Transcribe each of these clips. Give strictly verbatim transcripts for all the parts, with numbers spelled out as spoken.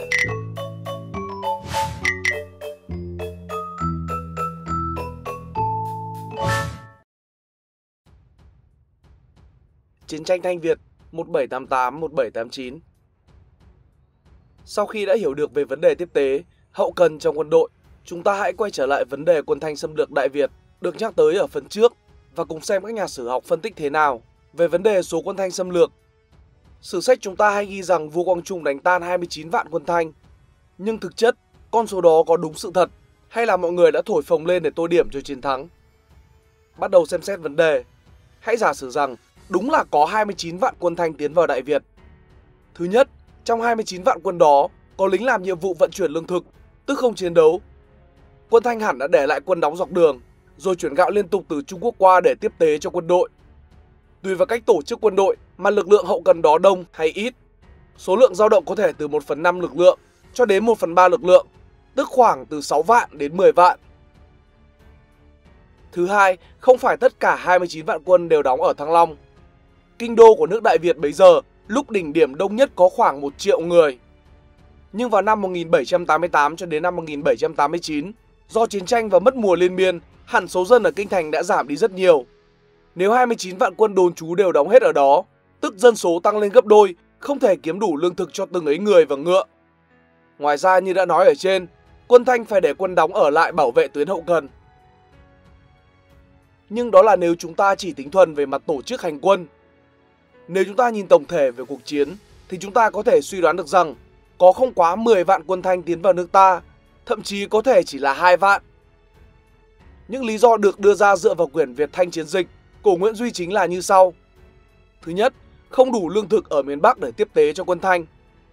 Chiến tranh Thanh Việt một bảy tám tám đến một bảy tám chín. Sau khi đã hiểu được về vấn đề tiếp tế, hậu cần trong quân đội, chúng ta hãy quay trở lại vấn đề quân Thanh xâm lược Đại Việt được nhắc tới ở phần trước và cùng xem các nhà sử học phân tích thế nào về vấn đề số quân Thanh xâm lược. Sử sách chúng ta hay ghi rằng vua Quang Trung đánh tan hai mươi chín vạn quân Thanh, nhưng thực chất con số đó có đúng sự thật hay là mọi người đã thổi phồng lên để tô điểm cho chiến thắng? Bắt đầu xem xét vấn đề, hãy giả sử rằng đúng là có hai mươi chín vạn quân Thanh tiến vào Đại Việt. Thứ nhất, trong hai mươi chín vạn quân đó có lính làm nhiệm vụ vận chuyển lương thực, tức không chiến đấu. Quân Thanh hẳn đã để lại quân đóng dọc đường, rồi chuyển gạo liên tục từ Trung Quốc qua để tiếp tế cho quân đội. Tùy vào cách tổ chức quân đội mà lực lượng hậu cần đó đông hay ít. Số lượng dao động có thể từ một phần năm lực lượng cho đến một phần ba lực lượng, tức khoảng từ sáu vạn đến mười vạn. Thứ hai, không phải tất cả hai mươi chín vạn quân đều đóng ở Thăng Long. Kinh đô của nước Đại Việt bấy giờ lúc đỉnh điểm đông nhất có khoảng một triệu người. Nhưng vào năm một nghìn bảy trăm tám mươi tám cho đến năm một nghìn bảy trăm tám mươi chín, do chiến tranh và mất mùa liên miên, hẳn số dân ở kinh thành đã giảm đi rất nhiều. Nếu hai mươi chín vạn quân đồn trú đều đóng hết ở đó, tức dân số tăng lên gấp đôi, không thể kiếm đủ lương thực cho từng ấy người và ngựa. Ngoài ra như đã nói ở trên, quân Thanh phải để quân đóng ở lại bảo vệ tuyến hậu cần. Nhưng đó là nếu chúng ta chỉ tính thuần về mặt tổ chức hành quân. Nếu chúng ta nhìn tổng thể về cuộc chiến, thì chúng ta có thể suy đoán được rằng có không quá mười vạn quân Thanh tiến vào nước ta, thậm chí có thể chỉ là hai vạn. Những lý do được đưa ra dựa vào quyển Việt Thanh Chiến Dịch của Nguyễn Duy Chính là như sau. Thứ nhất, không đủ lương thực ở miền Bắc để tiếp tế cho quân Thanh.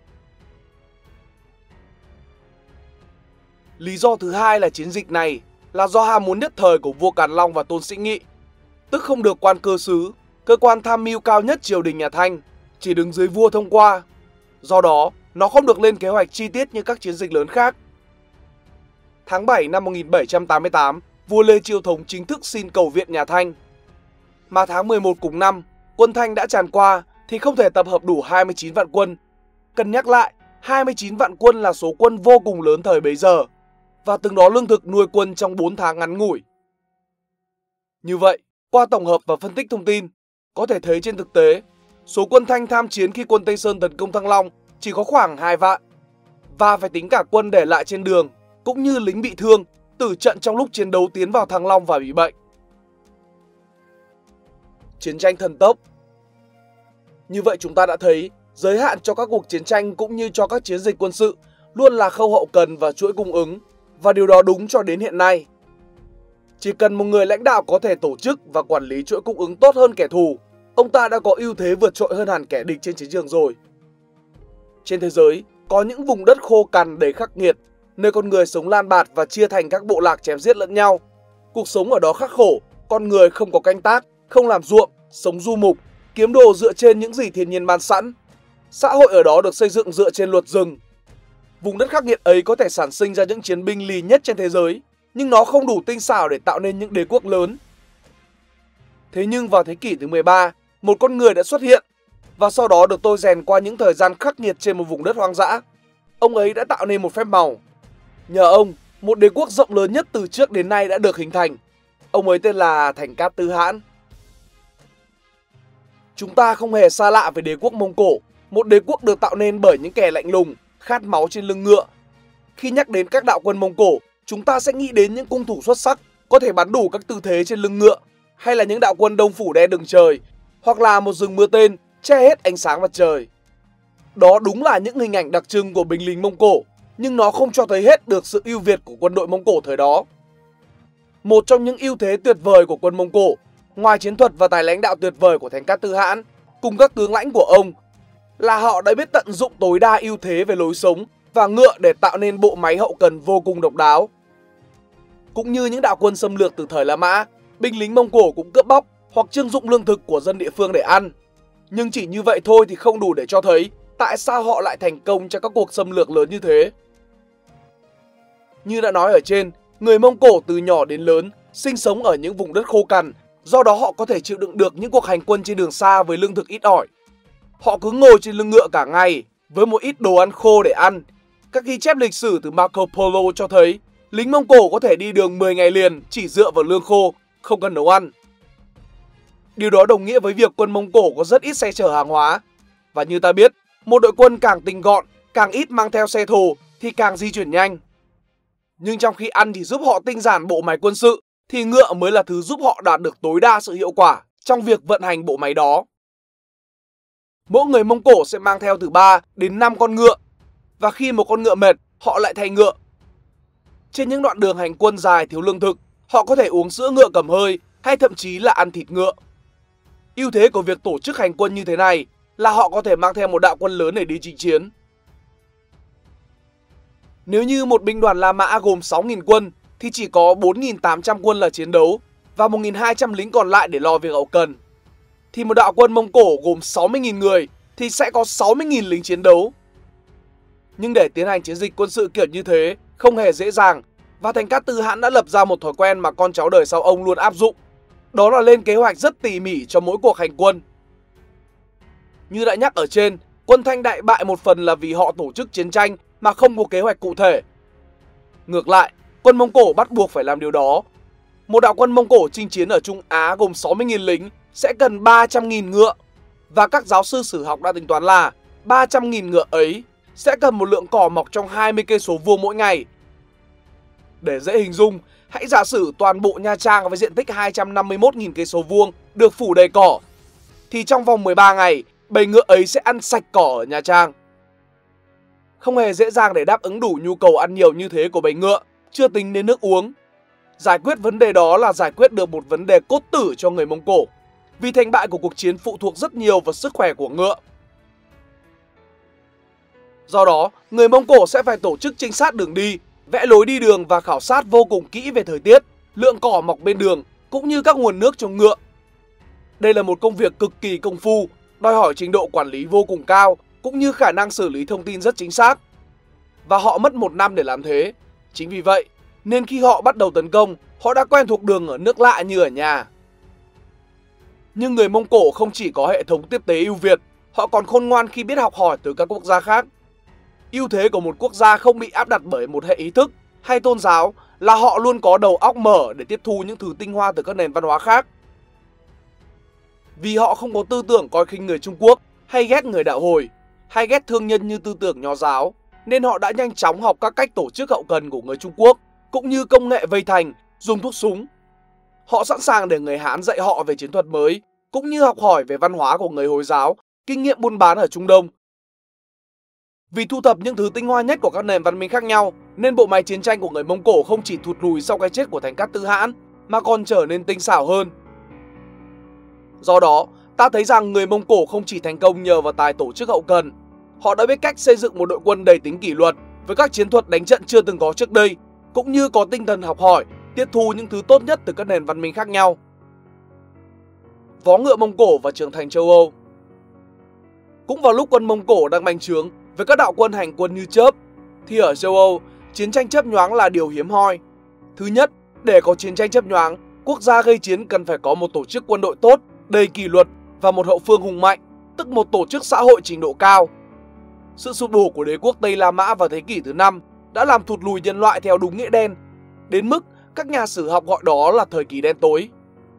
Lý do thứ hai là chiến dịch này là do ham muốn nhất thời của vua Càn Long và Tôn Sĩ Nghị, tức không được quan cơ sứ, cơ quan tham mưu cao nhất triều đình nhà Thanh, chỉ đứng dưới vua thông qua. Do đó, nó không được lên kế hoạch chi tiết như các chiến dịch lớn khác. Tháng bảy năm một nghìn bảy trăm tám mươi tám, vua Lê Chiêu Thống chính thức xin cầu viện nhà Thanh. Mà tháng mười một cùng năm, quân Thanh đã tràn qua thì không thể tập hợp đủ hai mươi chín vạn quân. Cần nhắc lại, hai mươi chín vạn quân là số quân vô cùng lớn thời bấy giờ, và từng đó lương thực nuôi quân trong bốn tháng ngắn ngủi. Như vậy, qua tổng hợp và phân tích thông tin, có thể thấy trên thực tế, số quân Thanh tham chiến khi quân Tây Sơn tấn công Thăng Long chỉ có khoảng hai vạn, và phải tính cả quân để lại trên đường, cũng như lính bị thương, tử trận trong lúc chiến đấu tiến vào Thăng Long và bị bệnh. Chiến tranh thần tốc. Như vậy chúng ta đã thấy, giới hạn cho các cuộc chiến tranh cũng như cho các chiến dịch quân sự luôn là khâu hậu cần và chuỗi cung ứng, và điều đó đúng cho đến hiện nay. Chỉ cần một người lãnh đạo có thể tổ chức và quản lý chuỗi cung ứng tốt hơn kẻ thù, ông ta đã có ưu thế vượt trội hơn hẳn kẻ địch trên chiến trường rồi. Trên thế giới, có những vùng đất khô cằn đầy khắc nghiệt, nơi con người sống lan bạt và chia thành các bộ lạc chém giết lẫn nhau. Cuộc sống ở đó khắc khổ, con người không có canh tác, không làm ruộng, sống du mục, kiếm đồ dựa trên những gì thiên nhiên ban sẵn. Xã hội ở đó được xây dựng dựa trên luật rừng. Vùng đất khắc nghiệt ấy có thể sản sinh ra những chiến binh lì nhất trên thế giới, nhưng nó không đủ tinh xảo để tạo nên những đế quốc lớn. Thế nhưng vào thế kỷ thứ mười ba, một con người đã xuất hiện, và sau đó được tôi rèn qua những thời gian khắc nghiệt trên một vùng đất hoang dã. Ông ấy đã tạo nên một phép màu. Nhờ ông, một đế quốc rộng lớn nhất từ trước đến nay đã được hình thành. Ông ấy tên là Thành Cát Tư Hãn. Chúng ta không hề xa lạ với đế quốc Mông Cổ, một đế quốc được tạo nên bởi những kẻ lạnh lùng, khát máu trên lưng ngựa. Khi nhắc đến các đạo quân Mông Cổ, chúng ta sẽ nghĩ đến những cung thủ xuất sắc, có thể bắn đủ các tư thế trên lưng ngựa, hay là những đạo quân Đông Phủ đen đường trời, hoặc là một rừng mưa tên che hết ánh sáng mặt trời. Đó đúng là những hình ảnh đặc trưng của binh lính Mông Cổ, nhưng nó không cho thấy hết được sự ưu việt của quân đội Mông Cổ thời đó. Một trong những ưu thế tuyệt vời của quân Mông Cổ, ngoài chiến thuật và tài lãnh đạo tuyệt vời của Thành Cát Tư Hãn cùng các tướng lãnh của ông, là họ đã biết tận dụng tối đa ưu thế về lối sống và ngựa để tạo nên bộ máy hậu cần vô cùng độc đáo. Cũng như những đạo quân xâm lược từ thời La Mã, binh lính Mông Cổ cũng cướp bóc hoặc trưng dụng lương thực của dân địa phương để ăn. Nhưng chỉ như vậy thôi thì không đủ để cho thấy tại sao họ lại thành công trong các cuộc xâm lược lớn như thế. Như đã nói ở trên, người Mông Cổ từ nhỏ đến lớn sinh sống ở những vùng đất khô cằn, do đó họ có thể chịu đựng được những cuộc hành quân trên đường xa với lương thực ít ỏi. Họ cứ ngồi trên lưng ngựa cả ngày với một ít đồ ăn khô để ăn, Các ghi chép lịch sử từ Marco Polo cho thấy lính Mông Cổ có thể đi đường mười ngày liền chỉ dựa vào lương khô, không cần nấu ăn. Điều đó đồng nghĩa với việc quân Mông Cổ có rất ít xe chở hàng hóa. Và như ta biết, một đội quân càng tinh gọn, càng ít mang theo xe thồ thì càng di chuyển nhanh. Nhưng trong khi ăn thì giúp họ tinh giản bộ máy quân sự, thì ngựa mới là thứ giúp họ đạt được tối đa sự hiệu quả trong việc vận hành bộ máy đó. Mỗi người Mông Cổ sẽ mang theo từ ba đến năm con ngựa, và khi một con ngựa mệt, họ lại thay ngựa. Trên những đoạn đường hành quân dài thiếu lương thực, họ có thể uống sữa ngựa cầm hơi hay thậm chí là ăn thịt ngựa. Ưu thế của việc tổ chức hành quân như thế này là họ có thể mang theo một đạo quân lớn để đi chinh chiến. Nếu như một binh đoàn La Mã gồm sáu nghìn quân thì chỉ có bốn nghìn tám trăm quân là chiến đấu và một nghìn hai trăm lính còn lại để lo việc hậu cần. Thì một đạo quân Mông Cổ gồm sáu mươi nghìn người thì sẽ có sáu mươi nghìn lính chiến đấu. Nhưng để tiến hành chiến dịch quân sự kiểu như thế không hề dễ dàng, và Thành Cát Tư Hãn đã lập ra một thói quen mà con cháu đời sau ông luôn áp dụng. Đó là lên kế hoạch rất tỉ mỉ cho mỗi cuộc hành quân. Như đã nhắc ở trên, quân Thanh đại bại một phần là vì họ tổ chức chiến tranh mà không có kế hoạch cụ thể. Ngược lại, quân Mông Cổ bắt buộc phải làm điều đó. Một đạo quân Mông Cổ chinh chiến ở Trung Á gồm sáu mươi nghìn lính sẽ cần ba trăm nghìn ngựa. Và các giáo sư sử học đã tính toán là ba trăm nghìn ngựa ấy sẽ cần một lượng cỏ mọc trong hai mươi cây số vuông mỗi ngày. Để dễ hình dung, hãy giả sử toàn bộ Nha Trang với diện tích hai trăm năm mươi mốt nghìn cây số vuông được phủ đầy cỏ, thì trong vòng mười ba ngày, bầy ngựa ấy sẽ ăn sạch cỏ ở Nha Trang. Không hề dễ dàng để đáp ứng đủ nhu cầu ăn nhiều như thế của bầy ngựa, chưa tính đến nước uống. Giải quyết vấn đề đó là giải quyết được một vấn đề cốt tử cho người Mông Cổ, vì thành bại của cuộc chiến phụ thuộc rất nhiều vào sức khỏe của ngựa. Do đó, người Mông Cổ sẽ phải tổ chức trinh sát đường đi, vẽ lối đi đường và khảo sát vô cùng kỹ về thời tiết, lượng cỏ mọc bên đường, cũng như các nguồn nước cho ngựa. Đây là một công việc cực kỳ công phu, đòi hỏi trình độ quản lý vô cùng cao, cũng như khả năng xử lý thông tin rất chính xác. Và họ mất một năm để làm thế. Chính vì vậy, nên khi họ bắt đầu tấn công, họ đã quen thuộc đường ở nước lạ như ở nhà. Nhưng người Mông Cổ không chỉ có hệ thống tiếp tế ưu việt, họ còn khôn ngoan khi biết học hỏi từ các quốc gia khác. Ưu thế của một quốc gia không bị áp đặt bởi một hệ ý thức hay tôn giáo là họ luôn có đầu óc mở để tiếp thu những thứ tinh hoa từ các nền văn hóa khác. Vì họ không có tư tưởng coi khinh người Trung Quốc, hay ghét người đạo Hồi, hay ghét thương nhân như tư tưởng Nho giáo, nên họ đã nhanh chóng học các cách tổ chức hậu cần của người Trung Quốc, cũng như công nghệ vây thành, dùng thuốc súng. Họ sẵn sàng để người Hán dạy họ về chiến thuật mới, cũng như học hỏi về văn hóa của người Hồi giáo, kinh nghiệm buôn bán ở Trung Đông. Vì thu thập những thứ tinh hoa nhất của các nền văn minh khác nhau, nên bộ máy chiến tranh của người Mông Cổ không chỉ thụt lùi sau cái chết của Thành Cát Tư Hãn, mà còn trở nên tinh xảo hơn. Do đó, ta thấy rằng người Mông Cổ không chỉ thành công nhờ vào tài tổ chức hậu cần, họ đã biết cách xây dựng một đội quân đầy tính kỷ luật với các chiến thuật đánh trận chưa từng có trước đây, cũng như có tinh thần học hỏi, tiếp thu những thứ tốt nhất từ các nền văn minh khác nhau. Vó ngựa Mông Cổ và trưởng thành châu Âu. Cũng vào lúc quân Mông Cổ đang bành trướng với các đạo quân hành quân như chớp, thì ở châu Âu, chiến tranh chớp nhoáng là điều hiếm hoi. Thứ nhất, để có chiến tranh chớp nhoáng, quốc gia gây chiến cần phải có một tổ chức quân đội tốt, đầy kỷ luật và một hậu phương hùng mạnh, tức một tổ chức xã hội trình độ cao. Sự sụp đổ của đế quốc Tây La Mã vào thế kỷ thứ năm đã làm thụt lùi nhân loại theo đúng nghĩa đen, đến mức các nhà sử học gọi đó là thời kỳ đen tối.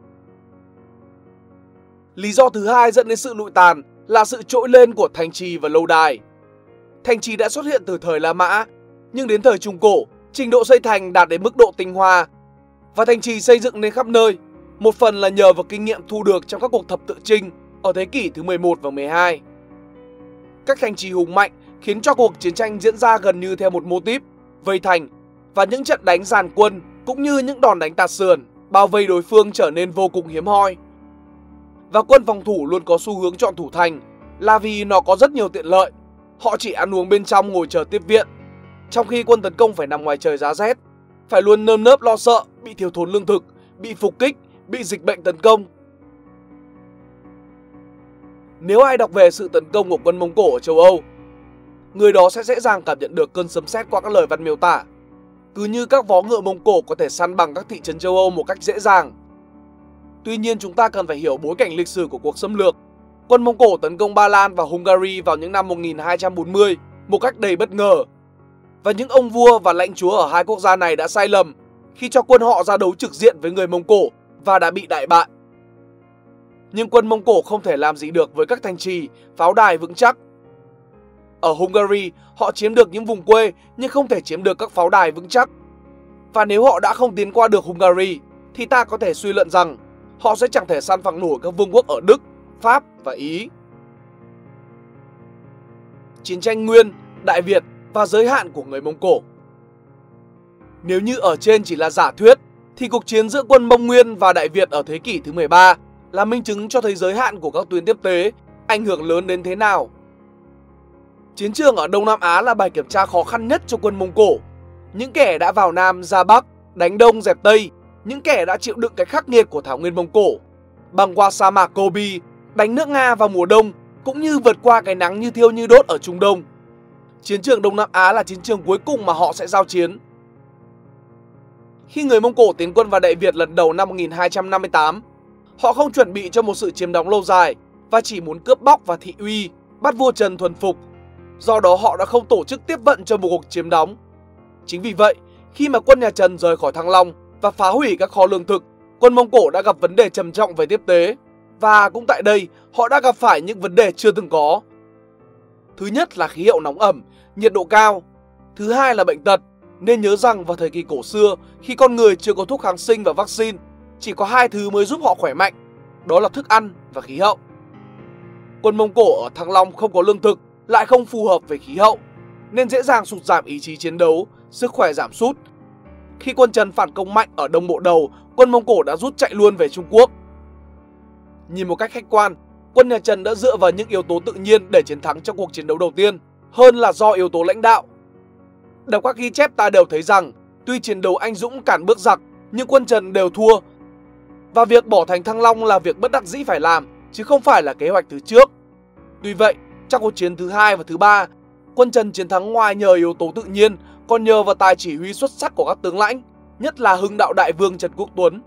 Lý do thứ hai dẫn đến sự lụi tàn là sự trỗi lên của thành trì và lâu đài. Thành trì đã xuất hiện từ thời La Mã, nhưng đến thời Trung Cổ, trình độ xây thành đạt đến mức độ tinh hoa, và thành trì xây dựng nên khắp nơi, một phần là nhờ vào kinh nghiệm thu được trong các cuộc thập tự chinh ở thế kỷ thứ mười một và mười hai. Các thành trì hùng mạnh khiến cho cuộc chiến tranh diễn ra gần như theo một mô típ, vây thành, và những trận đánh dàn quân cũng như những đòn đánh tạt sườn, bao vây đối phương trở nên vô cùng hiếm hoi. Và quân phòng thủ luôn có xu hướng chọn thủ thành là vì nó có rất nhiều tiện lợi. Họ chỉ ăn uống bên trong ngồi chờ tiếp viện, trong khi quân tấn công phải nằm ngoài trời giá rét, phải luôn nơm nớp lo sợ bị thiếu thốn lương thực, bị phục kích, bị dịch bệnh tấn công. Nếu ai đọc về sự tấn công của quân Mông Cổ ở châu Âu, người đó sẽ dễ dàng cảm nhận được cơn sấm sét qua các lời văn miêu tả. Cứ như các vó ngựa Mông Cổ có thể săn bằng các thị trấn châu Âu một cách dễ dàng. Tuy nhiên, chúng ta cần phải hiểu bối cảnh lịch sử của cuộc xâm lược. Quân Mông Cổ tấn công Ba Lan và Hungary vào những năm một nghìn hai trăm bốn mươi một cách đầy bất ngờ. Và những ông vua và lãnh chúa ở hai quốc gia này đã sai lầm khi cho quân họ ra đấu trực diện với người Mông Cổ và đã bị đại bại. Nhưng quân Mông Cổ không thể làm gì được với các thành trì, pháo đài vững chắc. Ở Hungary, họ chiếm được những vùng quê nhưng không thể chiếm được các pháo đài vững chắc. Và nếu họ đã không tiến qua được Hungary, thì ta có thể suy luận rằng họ sẽ chẳng thể san phẳng nổi các vương quốc ở Đức, Pháp và Ý. Chiến tranh Nguyên, Đại Việt và giới hạn của người Mông Cổ. Nếu như ở trên chỉ là giả thuyết, thì cuộc chiến giữa quân Mông Nguyên và Đại Việt ở thế kỷ thứ mười ba là minh chứng cho thấy giới hạn của các tuyến tiếp tế ảnh hưởng lớn đến thế nào. Chiến trường ở Đông Nam Á là bài kiểm tra khó khăn nhất cho quân Mông Cổ. Những kẻ đã vào Nam ra Bắc, đánh Đông dẹp Tây, những kẻ đã chịu đựng cái khắc nghiệt của thảo nguyên Mông Cổ, băng qua sa mạc Gobi, đánh nước Nga vào mùa đông, cũng như vượt qua cái nắng như thiêu như đốt ở Trung Đông. Chiến trường Đông Nam Á là chiến trường cuối cùng mà họ sẽ giao chiến. Khi người Mông Cổ tiến quân vào Đại Việt lần đầu năm một nghìn hai trăm năm mươi tám, họ không chuẩn bị cho một sự chiếm đóng lâu dài và chỉ muốn cướp bóc và thị uy, bắt vua Trần thuần phục. Do đó họ đã không tổ chức tiếp vận cho một cuộc chiếm đóng. Chính vì vậy, khi mà quân nhà Trần rời khỏi Thăng Long và phá hủy các kho lương thực, quân Mông Cổ đã gặp vấn đề trầm trọng về tiếp tế. Và cũng tại đây, họ đã gặp phải những vấn đề chưa từng có. Thứ nhất là khí hậu nóng ẩm, nhiệt độ cao. Thứ hai là bệnh tật. Nên nhớ rằng vào thời kỳ cổ xưa, khi con người chưa có thuốc kháng sinh và vaccine, chỉ có hai thứ mới giúp họ khỏe mạnh, đó là thức ăn và khí hậu. Quân Mông Cổ ở Thăng Long không có lương thực, lại không phù hợp với khí hậu, nên dễ dàng sụt giảm ý chí chiến đấu, sức khỏe giảm sút. Khi quân Trần phản công mạnh ở Đông Bộ Đầu, quân Mông Cổ đã rút chạy luôn về Trung Quốc. Nhìn một cách khách quan, quân nhà Trần đã dựa vào những yếu tố tự nhiên để chiến thắng trong cuộc chiến đấu đầu tiên, hơn là do yếu tố lãnh đạo. Đọc các ghi chép ta đều thấy rằng, tuy chiến đấu anh dũng cản bước giặc, nhưng quân Trần đều thua. Và việc bỏ thành Thăng Long là việc bất đắc dĩ phải làm, chứ không phải là kế hoạch từ trước. Tuy vậy, trong cuộc chiến thứ hai và thứ ba, quân Trần chiến thắng ngoài nhờ yếu tố tự nhiên, còn nhờ vào tài chỉ huy xuất sắc của các tướng lãnh, nhất là Hưng Đạo Đại Vương Trần Quốc Tuấn.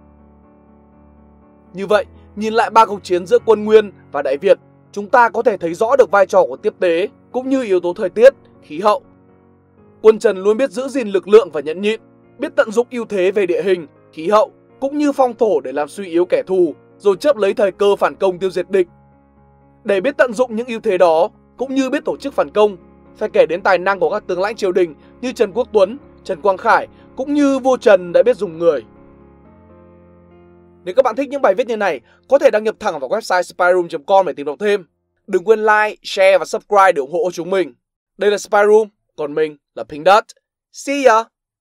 Như vậy, nhìn lại ba cuộc chiến giữa quân Nguyên và Đại Việt, chúng ta có thể thấy rõ được vai trò của tiếp tế, cũng như yếu tố thời tiết, khí hậu. Quân Trần luôn biết giữ gìn lực lượng và nhẫn nhịn, biết tận dụng ưu thế về địa hình, khí hậu, cũng như phong thổ để làm suy yếu kẻ thù, rồi chớp lấy thời cơ phản công tiêu diệt địch. Để biết tận dụng những ưu thế đó, cũng như biết tổ chức phản công, phải kể đến tài năng của các tướng lãnh triều đình như Trần Quốc Tuấn, Trần Quang Khải, cũng như vua Trần đã biết dùng người. Nếu các bạn thích những bài viết như này, có thể đăng nhập thẳng vào website spyroom chấm com để tìm đọc thêm. Đừng quên like, share và subscribe để ủng hộ chúng mình. Đây là Spyroom, còn mình là Pink Dot. See ya!